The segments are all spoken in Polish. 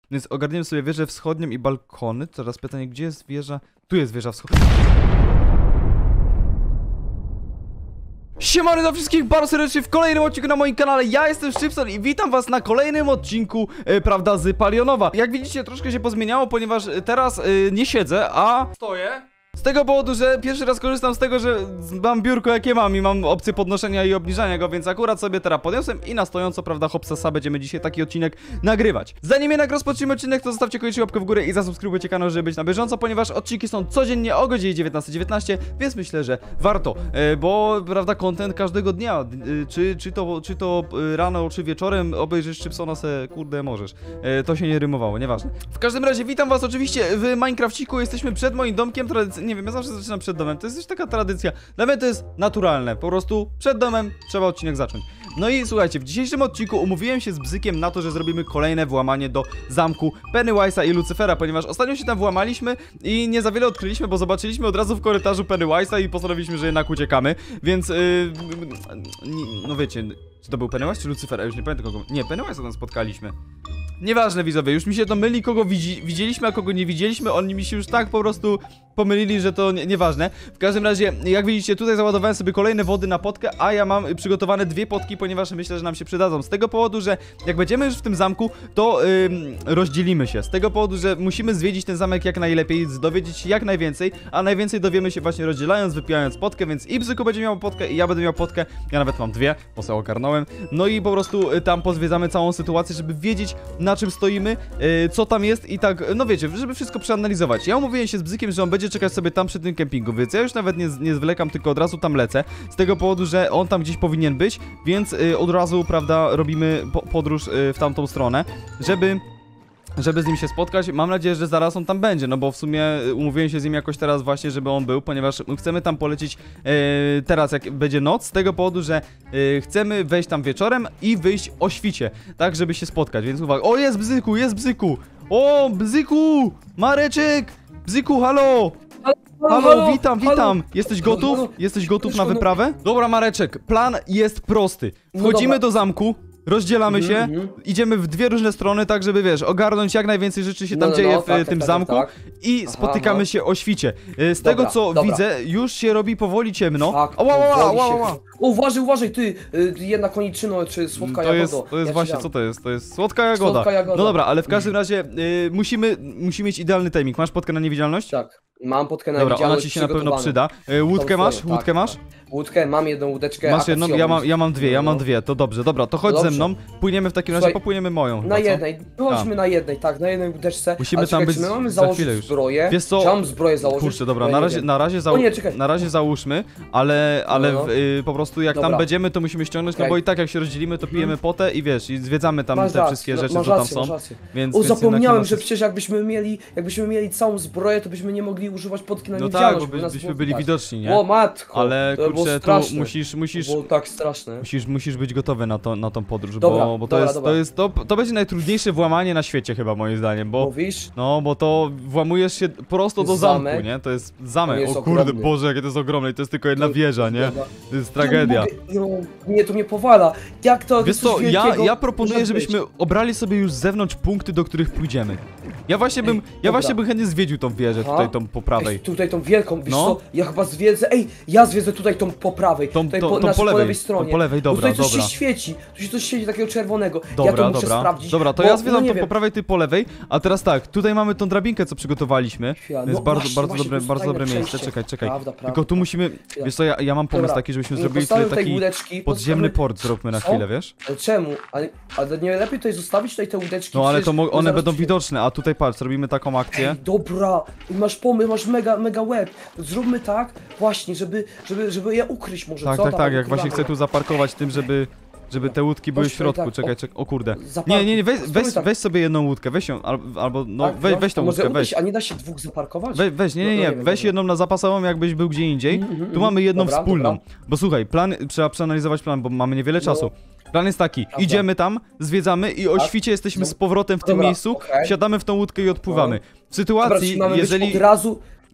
Więc ogarniemy sobie wieżę wschodnią i balkony. Teraz pytanie, gdzie jest wieża? Tu jest wieża wschodnia. Siemano do wszystkich bardzo serdecznie w kolejnym odcinku na moim kanale. Ja jestem Szczypson i witam was na kolejnym odcinku, prawda, z Palionowa. Jak widzicie, troszkę się pozmieniało, ponieważ teraz nie siedzę, a stoję. Z tego powodu, że pierwszy raz korzystam z tego, że mam biurko jakie mam i mam opcję podnoszenia i obniżania go, więc akurat sobie teraz podniosłem i na stojąco, prawda, hopsasa, będziemy dzisiaj taki odcinek nagrywać. Zanim jednak rozpoczniemy odcinek, to zostawcie koniecznie łapkę w górę i zasubskrybujcie kanał, żeby być na bieżąco, ponieważ odcinki są codziennie o godzinie 19:19, więc myślę, że warto, bo, prawda, content każdego dnia, czy to rano, czy wieczorem obejrzysz Szczypsona se, kurde, możesz. To się nie rymowało, nieważne. W każdym razie witam was oczywiście w Minecrafciku, jesteśmy przed moim domkiem, nie wiem, ja zawsze zaczynam przed domem, to jest też taka tradycja. Dla mnie to jest naturalne, po prostu przed domem trzeba odcinek zacząć. No i słuchajcie, w dzisiejszym odcinku umówiłem się z Bzykiem na to, że zrobimy kolejne włamanie do zamku Pennywise'a i Lucyfera, ponieważ ostatnio się tam włamaliśmy i nie za wiele odkryliśmy, bo zobaczyliśmy od razu w korytarzu Pennywise'a i postanowiliśmy, że jednak uciekamy, więc no wiecie, czy to był Pennywise czy Lucyfer? Ja już nie pamiętam kogo. Nie, Pennywise'a tam spotkaliśmy. Nieważne, widzowie, już mi się to myli, kogo widzieliśmy, a kogo nie widzieliśmy. Oni mi się już tak po prostu pomylili, że to nieważne. W każdym razie, jak widzicie, tutaj załadowałem sobie kolejne wody na potkę, a ja mam przygotowane dwie potki, ponieważ myślę, że nam się przydadzą. Z tego powodu, że jak będziemy już w tym zamku, to rozdzielimy się. Z tego powodu, że musimy zwiedzić ten zamek jak najlepiej, dowiedzieć się jak najwięcej, a najwięcej dowiemy się właśnie rozdzielając, wypijając potkę, więc i Bzyku będzie miał potkę, i ja będę miał potkę. Ja nawet mam dwie, bo sobie ogarnąłem. No i po prostu tam pozwiedzamy całą sytuację, żeby wiedzieć, na czym stoimy, co tam jest i tak, no wiecie, żeby wszystko przeanalizować. Ja umówiłem się z Bzykiem, że on będzie czekać sobie tam przy tym kempingu, więc ja już nawet nie zwlekam, tylko od razu tam lecę, z tego powodu, że on tam gdzieś powinien być, więc od razu, prawda, robimy podróż w tamtą stronę, żeby z nim się spotkać. Mam nadzieję, że zaraz on tam będzie, no bo w sumie umówiłem się z nim jakoś teraz właśnie, żeby on był, ponieważ chcemy tam polecieć teraz, jak będzie noc, z tego powodu, że chcemy wejść tam wieczorem i wyjść o świcie, tak, żeby się spotkać, więc uwaga. O, jest Bzyku, jest Bzyku! O, Bzyku! Mareczek! Bzyku, halo! Halo, witam! Jesteś gotów? Jesteś gotów na wyprawę? Dobra, Mareczek, plan jest prosty. Wchodzimy do zamku, rozdzielamy się, idziemy w dwie różne strony, tak żeby, wiesz, ogarnąć jak najwięcej rzeczy się tam dzieje w tym zamku i spotykamy się o świcie. Z tego co widzę, już się robi powoli ciemno. Uważaj, ty, jedna koniczyno, czy słodka jagoda. To jest właśnie, co to jest? To jest słodka jagoda. No dobra, ale w każdym razie musimy mieć idealny timing. Masz potkę na niewidzialność? Tak. Mam potkę na niewidzialność. Dobra, ona ci się na pewno przyda. Łódkę masz? Łódkę masz? Łódkę, mam jedną łódeczkę. Masz jedną? Ja mam dwie, to dobrze. Dobra, to chodź ze mną. Płyniemy w takim razie, popłyniemy moją. Na jednej, chodźmy na jednej, tak, na jednej łódeczce. Musimy tam być my mamy założyć zbroję. Wiesz co? Chciałem zbroję założyć. Kurczę, dobra, na razie załóżmy, ale po prostu jak tam będziemy, to musimy ściągnąć, no bo i tak jak się rozdzielimy, to pijemy potę i wiesz, i zwiedzamy tam te wszystkie rzeczy, co tam są. Więc zapomniałem, że przecież jakbyśmy mieli całą zbroję, to byśmy nie mogli używać potki na niewidzialność. No tak, bo byśmy byli widoczni, nie? O matko, ale kurczę, tu musisz było tak straszne. Musisz być gotowy na tą podróż, dobra, bo to będzie najtrudniejsze włamanie na świecie chyba, moim zdaniem, bo mówisz? No, bo to włamujesz się prosto do zamku, nie? To jest zamek. O kurde, ogromny. Boże, jakie to jest ogromne i to jest tylko jedna wieża, nie? To jest tragedia. Nie, to mnie powala. Jak to? Wiesz co, ja proponuję, żebyśmy obrali sobie już z zewnątrz punkty, do których pójdziemy. Ja właśnie bym chętnie zwiedził tą wieżę, tutaj tą po prawej. Tutaj tą wielką, wiesz co, ja chyba zwiedzę, ja zwiedzę tutaj tą po prawej, tutaj po lewej stronie. Po lewej, dobra, tutaj coś się świeci, tu się coś świeci takiego czerwonego, dobra, ja to muszę sprawdzić. Dobra, to ja zwiedzam tą po prawej, ty po lewej, a teraz tak, tutaj mamy tą drabinkę, co przygotowaliśmy. To jest bardzo dobre miejsce, czekaj. Tylko tu musimy, wiesz co, ja mam pomysł taki, żebyśmy zrobili tutaj taki podziemny port, zróbmy na chwilę, wiesz? Czemu? Ale nie lepiej tutaj zostawić tutaj te łódeczki? No ale to one będą widoczne, a tutaj patrz, robimy taką akcję. Dobra, masz pomysł, masz mega łeb. Zróbmy tak właśnie, żeby je ukryć może, co? Tak, jak właśnie chcę tu zaparkować tym, żeby te łódki były w środku, czekaj, o kurde. Nie, weź sobie jedną łódkę, weź ją, albo no weź tą łódkę, weź. A nie da się dwóch zaparkować? Nie, weź jedną na zapasową, jakbyś był gdzie indziej. Tu mamy jedną wspólną. Bo słuchaj, trzeba przeanalizować plan, bo mamy niewiele czasu. Plan jest taki, idziemy tam, zwiedzamy i o świcie jesteśmy z powrotem w tym miejscu, wsiadamy w tą łódkę i odpływamy. W sytuacji, jeżeli...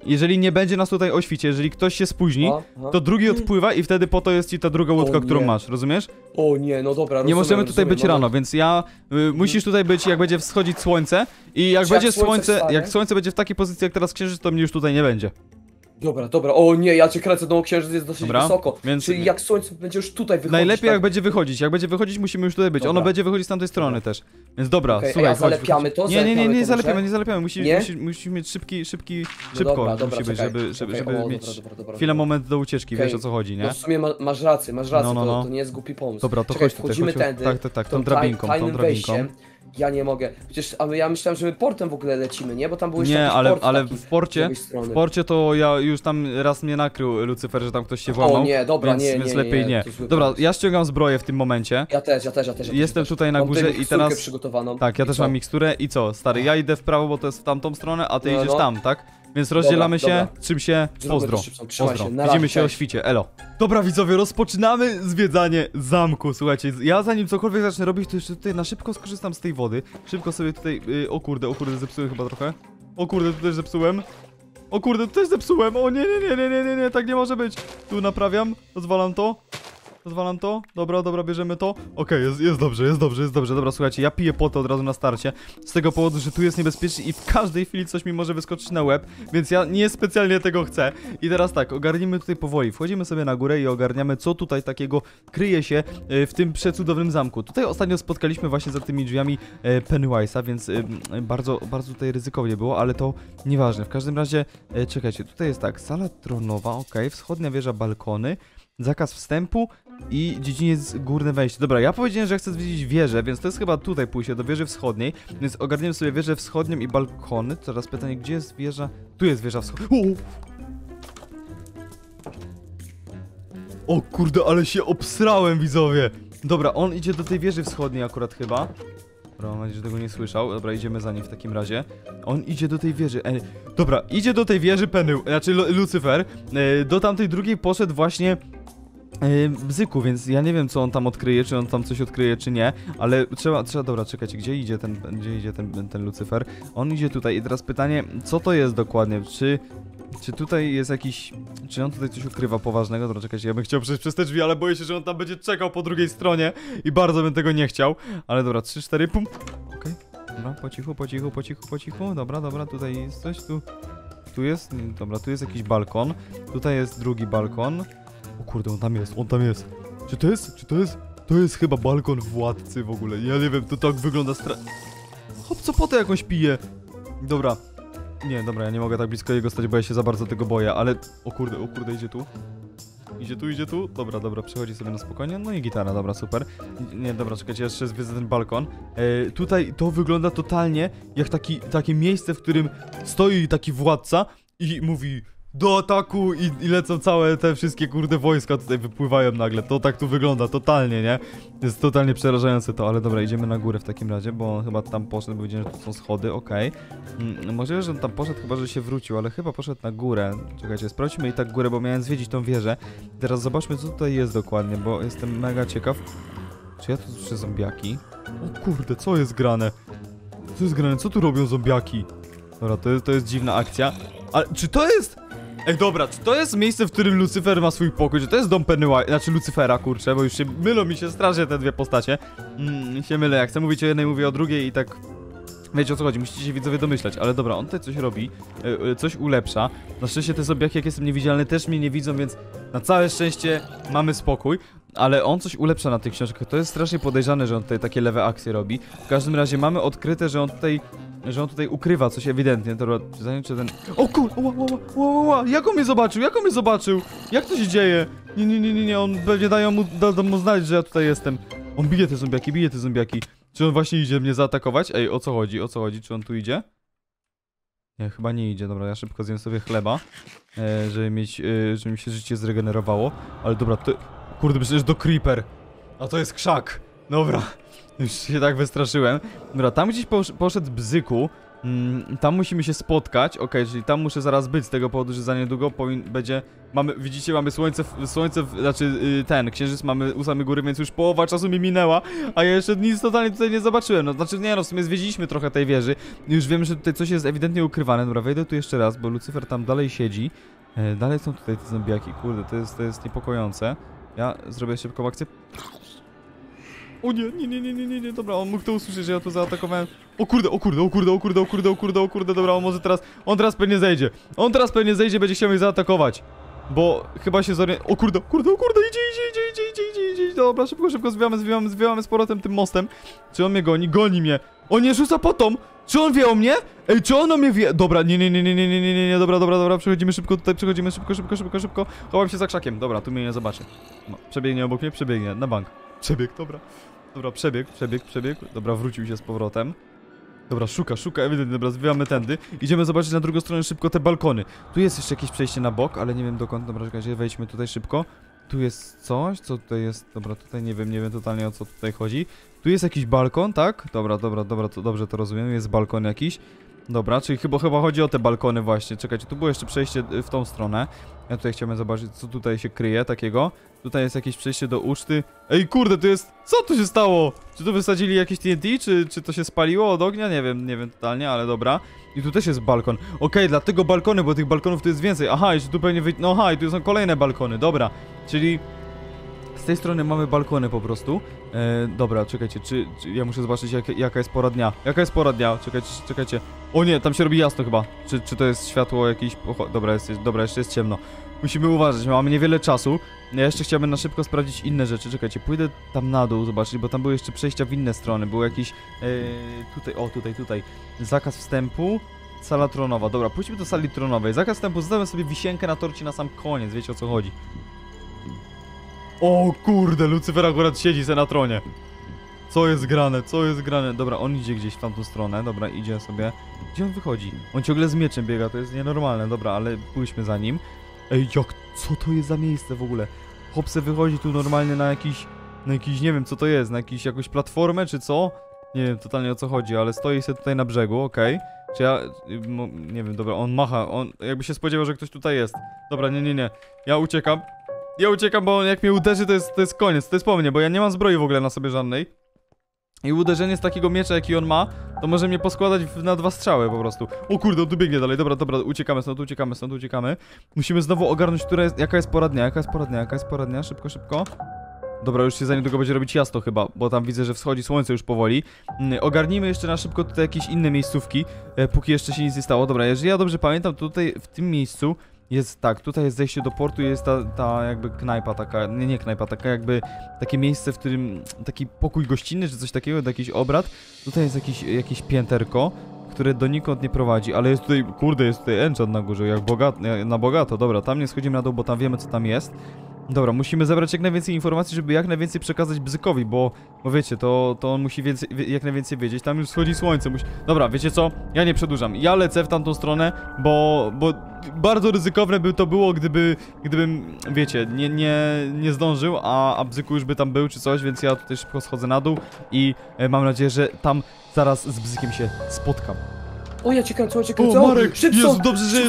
jeżeli nie będzie nas tutaj o świcie, jeżeli ktoś się spóźni, Aha. to drugi odpływa i wtedy po to jest ci ta druga łódka, którą nie. masz, rozumiesz? O nie, no dobra, Nie możemy tutaj być rano, moment. więc musisz tutaj być, jak będzie wschodzić słońce i jak Czy jak będzie słońce słońce, wstanie? jak słońce będzie w takiej pozycji jak teraz księżyc, to mnie już tutaj nie będzie. Dobra, o nie, ja cię kręcę, no księżyc jest dosyć Dobra, wysoko, więc- czyli jak słońce będzie już tutaj wychodzić, Najlepiej tak? jak będzie wychodzić musimy już tutaj być. Ono Dobra. będzie wychodzić z tamtej strony Dobra. też. Więc dobra, Okej, słuchaj, a chodź, zalepiamy wychodź. to? Nie Zalepiamy to zalepiamy, może? nie zalepiamy. Nie? Musisz mieć szybko, No dobra, musi być, czekaj, żeby czekaj, o, mieć dobra, chwilę, moment do ucieczki, Okej. wiesz o co chodzi, nie? No w sumie masz rację, No. to nie jest głupi pomysł. Dobra, to Czekaj, chodź tutaj, wchodzimy chodź. tędy, Tak, tą drabinką, tą tajnym drabinką. wejściem. Ja nie mogę, przecież ja myślałem, że my portem w ogóle lecimy, nie? Bo tam był jeszcze Nie, jakiś ale, port ale taki w porcie, z drugiej strony. w porcie to ja już tam raz mnie nakrył Lucyfer, że tam ktoś się włamał. O nie, dobra, więc nie, lepiej nie. to zły Dobra, pomysł. ja ściągam zbroję w tym momencie. Ja też. Jestem tutaj na Mam górze tutaj i miksturkę teraz... przygotowaną. Tak, ja I też co? mam miksturę i co? Stary, ja idę w prawo, bo to jest w tamtą stronę, a ty No, idziesz no. tam, tak? Więc rozdzielamy się, dobra. czym się... Zróbmy Pozdro. to szybko, trzymaj Pozdro. się, na Widzimy razie, się o cześć. świcie, elo. Dobra widzowie, rozpoczynamy zwiedzanie zamku, słuchajcie, ja zanim cokolwiek zacznę robić, to jeszcze tutaj na szybko skorzystam z tej wody. Szybko sobie tutaj, o kurde, zepsułem chyba trochę. O kurde, tu też zepsułem. O kurde, tu też zepsułem, o nie, tak nie może być. Tu naprawiam, rozwalam to. Dobra, bierzemy to. Okej, jest dobrze. Dobra, słuchajcie, ja piję potę od razu na starcie. Z tego powodu, że tu jest niebezpiecznie i w każdej chwili coś mi może wyskoczyć na łeb, więc ja nie specjalnie tego chcę. I teraz tak, ogarnijmy tutaj powoli. Wchodzimy sobie na górę i ogarniamy, co tutaj takiego kryje się w tym przecudownym zamku. Tutaj ostatnio spotkaliśmy właśnie za tymi drzwiami Pennywise'a, więc bardzo tutaj ryzykownie było, ale to nieważne. W każdym razie, czekajcie, tutaj jest tak, sala tronowa, okej, wschodnia wieża, balkony, zakaz wstępu i dziedziniec górne wejście. Dobra, ja powiedziałem, że chcę zwiedzić wieżę, więc to jest chyba tutaj pójście, do wieży wschodniej. Więc ogarniemy sobie wieżę wschodnią i balkony. Teraz pytanie, gdzie jest wieża? Tu jest wieża wschodnia. O kurde, ale się obsrałem, widzowie. Dobra, on idzie do tej wieży wschodniej akurat chyba. Dobra, mam nadzieję, że tego nie słyszał. Dobra, idziemy za nim w takim razie. On idzie do tej wieży. Dobra, idzie do tej wieży Lucyfer. Do tamtej drugiej poszedł właśnie Bzyku, więc ja nie wiem, co on tam odkryje, czy on tam coś odkryje, czy nie, ale dobra, czekajcie, gdzie idzie ten Lucyfer? On idzie tutaj i teraz pytanie, co to jest dokładnie, czy tutaj jest jakiś, czy on tutaj coś ukrywa poważnego? Dobra, czekajcie, ja bym chciał przejść przez te drzwi, ale boję się, że on tam będzie czekał po drugiej stronie i bardzo bym tego nie chciał, ale dobra, 3, 4, pum, okej, dobra, po cichu, dobra, tutaj jest coś, tu jest, dobra, tu jest jakiś balkon, tutaj jest drugi balkon. O kurde, on tam jest. Czy to jest? To jest chyba balkon władcy w ogóle. Ja nie wiem, to tak wygląda Hop, co potę jakąś pije. Dobra. Nie, dobra, ja nie mogę tak blisko jego stać, bo ja się za bardzo tego boję, ale... O kurde, idzie tu. Idzie tu. Dobra, przechodzi sobie na spokojnie. No i gitara, dobra, super. Nie, dobra, czekajcie, jeszcze zwiedzę ten balkon. Tutaj to wygląda totalnie jak takie miejsce, w którym stoi taki władca i mówi... Do ataku i lecą całe te wszystkie kurde wojska tutaj wypływają nagle. To tak tu wygląda, totalnie, nie? Jest totalnie przerażające to, ale dobra, idziemy na górę w takim razie, bo on chyba tam poszedł, bo widziałem, że tu są schody, okej. Możliwe, że on tam poszedł, chyba, że się wrócił, ale chyba poszedł na górę. Czekajcie, sprawdźmy i tak górę, bo miałem zwiedzić tą wieżę. Teraz zobaczmy, co tutaj jest dokładnie, bo jestem mega ciekaw. Czy ja tu słyszę zombiaki? O kurde, co jest grane? Co tu robią zombiaki? Dobra, to jest dziwna akcja. Ale czy to jest... Ej, dobra, czy to jest miejsce, w którym Lucyfer ma swój pokój? Czy to jest dom Pennywise? Znaczy Lucyfera, kurczę, bo już mylą mi się strasznie te dwie postacie. Się mylę, jak chcę mówić o jednej, mówię o drugiej i tak... Wiecie o co chodzi, musicie się widzowie domyślać, ale dobra, on tutaj coś robi, coś ulepsza. Na szczęście te zombiaki, jak jestem niewidzialny, też mnie nie widzą, więc na całe szczęście mamy spokój. Ale on coś ulepsza na tych książkach, to jest strasznie podejrzane, że on tutaj takie lewe akcje robi. W każdym razie mamy odkryte, że on tutaj ukrywa coś ewidentnie. Dobra, zanim czy ten... O kur... Jak on mnie zobaczył? Jak to się dzieje? Nie, on pewnie da mu znać, że ja tutaj jestem. On bije te zombiaki. Czy on właśnie idzie mnie zaatakować? Ej, o co chodzi? Czy on tu idzie? Nie, chyba nie idzie. Dobra, ja szybko zjem sobie chleba, żeby mi się życie zregenerowało. Ale dobra, to... Kurde, myślę, że to creeper. A to jest krzak. Dobra. Już się tak wystraszyłem. Dobra, tam gdzieś poszedł Bzyku. Tam musimy się spotkać. Okej, czyli tam muszę zaraz być z tego powodu, że za niedługo będzie... widzicie, mamy znaczy księżyc mamy u samej góry, więc już połowa czasu mi minęła, a ja jeszcze nic totalnie tutaj nie zobaczyłem. No znaczy nie no, w sumie zwiedziliśmy trochę tej wieży. Już wiem, że tutaj coś jest ewidentnie ukrywane. Dobra, wejdę tu jeszcze raz, bo Lucyfer tam dalej siedzi. Dalej są tutaj te zombiaki, kurde, to jest niepokojące. Ja zrobię szybką akcję. O nie, dobra, on mógł to usłyszeć, że ja tu zaatakowałem. O kurde, dobra, on teraz pewnie zejdzie. On teraz pewnie zejdzie, będzie chciał mnie zaatakować. Bo chyba się zorientował. O kurde, idzie. Dobra, szybko zwijamy z powrotem tym mostem. Czy on mnie goni? Goni mnie. On nie rzuca potą. Czy on wie o mnie? Ej, czy on o mnie wie? Dobra, nie, dobra, przechodzimy szybko tutaj, szybko. Chowam się za krzakiem, dobra, tu mnie nie zobaczy. No, przebiegnie obok mnie, przebiegnie, na bank. Przebieg, dobra, przebieg. Dobra, wrócił się z powrotem. Dobra, szuka, ewidentnie, dobra, zwijamy tędy. Idziemy zobaczyć na drugą stronę szybko te balkony. Tu jest jeszcze jakieś przejście na bok, ale nie wiem dokąd, dobra, czekajcie, wejdźmy tutaj szybko. Tu jest coś, co tutaj jest, dobra, tutaj nie wiem totalnie o co tutaj chodzi. Tu jest jakiś balkon, tak? Dobra, to dobrze to rozumiem, jest balkon jakiś. Dobra, czyli chyba chodzi o te balkony właśnie. Czekajcie, tu było jeszcze przejście w tą stronę. Ja tutaj chciałem zobaczyć, co tutaj się kryje takiego. Tutaj jest jakieś przejście do uczty. Ej, kurde, tu jest... Co tu się stało? Czy tu wysadzili jakieś TNT? Czy to się spaliło od ognia? Nie wiem totalnie, ale dobra. I tu też jest balkon. Okej, dlatego balkony, bo tych balkonów tu jest więcej. Aha, jeszcze tu pewnie no aha, i tu są kolejne balkony, dobra. Czyli... Z tej strony mamy balkony po prostu. Dobra, czekajcie, czy ja muszę zobaczyć jaka jest pora dnia. Jaka jest pora dnia? Czekajcie. O nie, tam się robi jasno chyba. Czy to jest światło jakieś... Dobra, jeszcze jest ciemno. Musimy uważać, mamy niewiele czasu. Ja jeszcze chciałbym na szybko sprawdzić inne rzeczy. Czekajcie, pójdę tam na dół zobaczyć, bo tam były jeszcze przejścia w inne strony. Był jakiś... tutaj. Zakaz wstępu. Sala tronowa. Dobra, pójdźmy do sali tronowej. Zakaz wstępu, zostawiam sobie wisienkę na torcie na sam koniec. Wiecie o co chodzi. O kurde, Lucyfer akurat siedzi se na tronie. Co jest grane? Dobra, on idzie gdzieś w tamtą stronę. Dobra, idzie sobie. Gdzie on wychodzi? On ciągle z mieczem biega, to jest nienormalne. Dobra, ale pójdźmy za nim. Ej, co to jest za miejsce w ogóle? Chłop se wychodzi tu normalnie na jakiś, nie wiem co to jest, na jakąś platformę czy co? Nie wiem totalnie o co chodzi, ale stoi sobie tutaj na brzegu, okej. Czy ja... nie wiem, dobra, on macha, on jakby się spodziewał, że ktoś tutaj jest. Dobra, nie. Ja uciekam, bo on jak mnie uderzy, to jest koniec, to jest po mnie, bo ja nie mam zbroi w ogóle na sobie żadnej. I uderzenie z takiego miecza, jaki on ma, to może mnie poskładać na 2 strzały po prostu. O kurde, on tu biegnie dalej, dobra, uciekamy stąd, uciekamy. Musimy znowu ogarnąć, jaka jest pora dnia, szybko. Dobra, już się za niedługo będzie robić jasno chyba, bo tam widzę, że wschodzi słońce już powoli. Ogarnijmy jeszcze na szybko tutaj jakieś inne miejscówki, póki jeszcze się nic nie stało. Dobra, jeżeli ja dobrze pamiętam, to tutaj w tym miejscu jest tak, tutaj jest zejście do portu i jest ta jakby knajpa taka, nie knajpa, taka jakby takie miejsce, w którym taki pokój gościnny czy coś takiego, jakiś obrad. Tutaj jest jakieś pięterko, które donikąd nie prowadzi, ale jest tutaj, kurde, jest tutaj enchant na górze, na bogato. Dobra, tam nie schodzimy na dół, bo tam wiemy co tam jest. Dobra, musimy zebrać jak najwięcej informacji, żeby jak najwięcej przekazać Bzykowi, bo wiecie, to on musi jak najwięcej wiedzieć. Tam już wschodzi słońce, Dobra, wiecie co? Ja nie przedłużam. Ja lecę w tamtą stronę, bo bardzo ryzykowne by to było, gdybym, wiecie, nie zdążył, a Bzyku już by tam był czy coś, więc ja tutaj szybko schodzę na dół i mam nadzieję, że tam zaraz z Bzykiem się spotkam. O, ja cię kręcę. O, Marek, Jezu, dobrze, że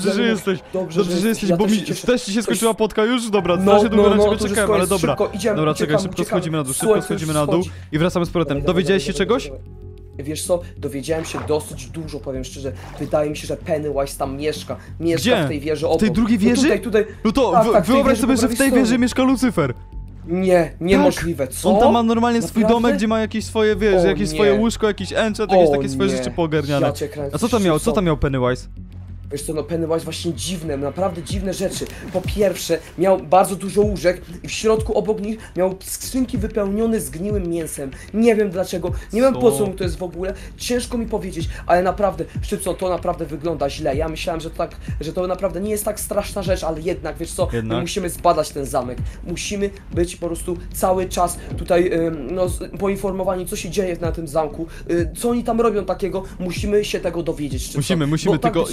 jesteś, bo mi też ci się skończyła potka już? Dobra, strasznie długo na ciebie czekałem, ale dobra. Dobra, czekaj, szybko schodzimy na dół i wracamy z powrotem. Dowiedziałeś się czegoś? Wiesz co, dowiedziałem się dosyć dużo, powiem szczerze. Wydaje mi się, że Pennywise tam mieszka Gdzie? w tej wieży obok. W tej drugiej wieży? No tutaj. No to tak, wyobraź sobie, że w tej wieży mieszka Lucyfer. Nie, niemożliwe, co? On tam ma normalnie swój Naprawdę? domek, gdzie ma jakieś swoje, wiesz, jakieś swoje łóżko, jakiś enchant, jakieś takie swoje rzeczy poogarniane. Ja cię kręcę. A co tam miał Pennywise? Wiesz co, no Pennywise właśnie dziwne, naprawdę dziwne rzeczy. Po pierwsze, miał bardzo dużo łóżek i w środku obok nich miał skrzynki wypełnione zgniłym mięsem. Nie wiem dlaczego, nie wiem po co mu to jest w ogóle, ciężko mi powiedzieć, ale naprawdę, Szczypson, to naprawdę wygląda źle. Ja myślałem, że to naprawdę nie jest tak straszna rzecz, ale jednak, wiesz co, my musimy zbadać ten zamek. Musimy być po prostu cały czas tutaj, poinformowani, co się dzieje na tym zamku, co oni tam robią takiego, musimy się tego dowiedzieć. Szczypson, Musimy, tylko tak ja ci powiem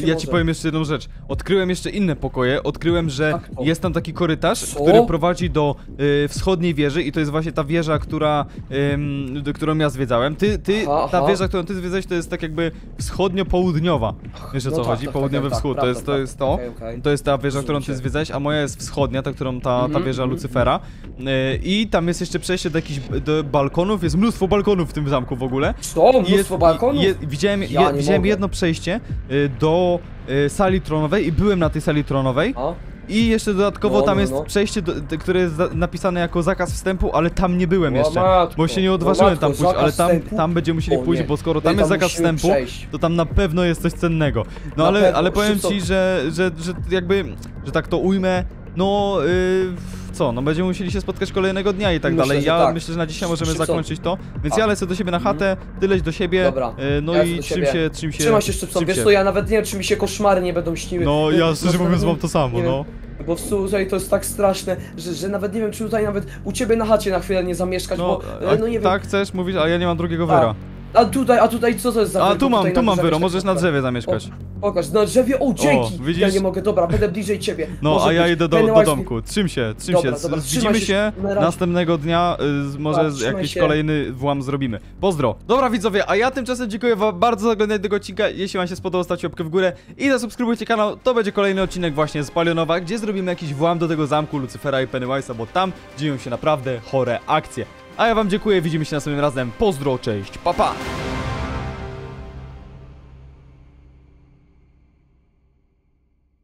odkryłem jeszcze jedną rzecz. Odkryłem jeszcze inne pokoje. Odkryłem, że Jak to? jest tam taki korytarz, Co? który prowadzi do wschodniej wieży i to jest właśnie ta wieża, którą ja zwiedzałem. Aha, Ta aha. wieża, którą ty zwiedzałeś, to jest tak jakby wschodnio-południowa. Wiesz o co No tak, chodzi? tak, Południowy tak, wschód. tak, To prawda, jest to. okej. To jest ta wieża, którą ty Rozumiem cię. zwiedzałeś, a moja jest wschodnia, ta, którą ta wieża Lucyfera. I tam jest jeszcze przejście do balkonów. Jest mnóstwo balkonów w tym zamku w ogóle. Co? Mnóstwo balkonów? Widziałem, Ja nie widziałem mogę. jedno przejście do sali tronowej i byłem na tej sali tronowej. A? I jeszcze dodatkowo No, tam no, jest no. przejście, które jest napisane jako zakaz wstępu, ale tam nie byłem O jeszcze. matko, Bo się nie o odważyłem matko, tam pójść, ale zakaz wstępu? tam będziemy musieli O pójść, nie. bo skoro My tam jest tam zakaz musimy wstępu, przejść. to tam na pewno jest coś cennego. No Na pewno, ale powiem szybko. ci, że jakby, że tak to ujmę, no co, no będziemy musieli się spotkać kolejnego dnia i tak Myślę, dalej. że Ja tak. myślę, że na dzisiaj możemy Szybko. zakończyć to, więc A. ja lecę do siebie na chatę, ty leć do siebie, Dobra, no ja i lecę do trzym siebie. się. Trzymaj się Szczypson, wiesz co, ja nawet nie wiem, czy mi się koszmary nie będą śniły. No ja szczerze Nawet mówiąc nie- mam to samo, nie no. wiem, Bo tutaj to jest tak straszne, że nawet nie wiem, czy tutaj nawet u ciebie na chacie na chwilę nie zamieszkać, No, bo no nie wiem. tak chcesz mówić, ale ja nie mam drugiego wyra. A tutaj co to jest za A wyr? tu Bo tutaj mam na wyro, drzewie możesz na tak- drzewie zamieszkać. Pokaż, na drzewie, o dzięki! widzisz? Ja nie mogę, dobra, będę bliżej ciebie. No, Może a ja być. idę do Pennywise mi- domku. Trzym się. Dobra, dobra, Widzimy trzymaj się się, na razie. następnego dnia, może Tak, trzymaj jakiś się. kolejny włam zrobimy. Pozdro. Dobra widzowie, a ja tymczasem dziękuję wam bardzo za oglądanie tego odcinka. Jeśli wam się spodobał, stawcie łapkę w górę i zasubskrybujcie kanał. To będzie kolejny odcinek właśnie z Palionowa, gdzie zrobimy jakiś włam do tego zamku Lucyfera i Pennywise'a, bo tam dzieją się naprawdę chore akcje. A ja wam dziękuję, widzimy się następnym razem. Pozdro, cześć, pa pa!